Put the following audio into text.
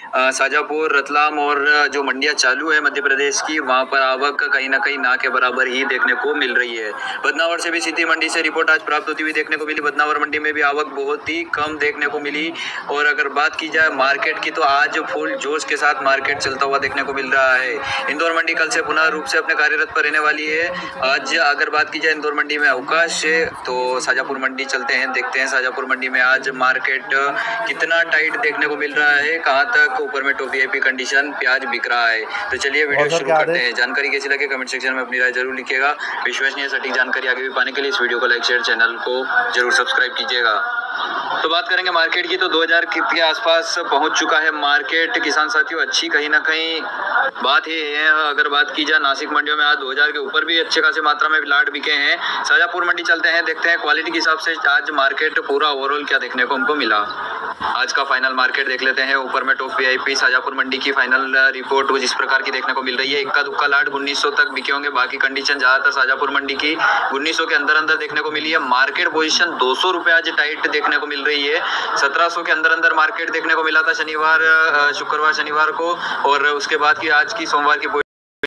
शाजापुर, रतलाम और जो मंडियां चालू है मध्य प्रदेश की, वहां पर आवक कहीं ना कहीं ना के बराबर ही देखने को मिल रही है। बदनावर से भी सीधी मंडी से रिपोर्ट आज प्राप्त होती हुई देखने को मिली। बदनावर मंडी में भी आवक बहुत ही कम देखने को मिली। और अगर बात की जाए मार्केट की, तो आज फुल जोश के साथ मार्केट चलता हुआ देखने को मिल रहा है। इंदौर मंडी कल से पुनः रूप से अपने कार्यरत पर रहने वाली है। आज अगर बात की जाए इंदौर मंडी में अवकाश है, तो शाजापुर मंडी चलते हैं, देखते हैं शाजापुर मंडी में आज मार्केट कितना टाइट देखने को मिल रहा है, कहां तक ऊपर में टॉप वीआईपी कंडीशन प्याज बिक रहा है। तो चलिए वीडियो शुरू करते हैं। जानकारी कैसी लगे कमेंट सेक्शन में अपनी राय जरूर लिखिएगा। विश्वसनीय सटीक जानकारी आगे भी पाने के लिए इस वीडियो को लाइक शेयर, चैनल को जरूर सब्सक्राइब कीजिएगा। तो बात करेंगे मार्केट की, तो 2000 के आसपास पहुंच चुका है मार्केट। किसान साथियों, अच्छी कहीं ना कहीं बात ये है। अगर बात की जाए नासिक मंडियों में आज 2000 के ऊपर भी अच्छे खासी मात्रा में लाट बिके हैं। शाजापुर मंडी चलते हैं, देखते हैं क्वालिटी के हिसाब से आज मार्केट पूरा ओवरऑल क्या देखने को हमको मिला। आज का फाइनल मार्केट देख लेते हैं। ऊपर में टॉप वीआईपी शाजापुर मंडी की फाइनल रिपोर्ट कुछ इस प्रकार की देखने को मिल रही है। इक्का दुक्का लाट 1900 तक बिके होंगे। बाकी कंडीशन ज्यादातर शाजापुर मंडी की 1900 के अंदर अंदर देखने को मिली है। मार्केट पोजीशन 200 रुपए आज टाइट देखने को मिल रही है। 1700 के अंदर अंदर मार्केट देखने को मिला था शुक्रवार शनिवार को। और उसके बाद की आज की सोमवार की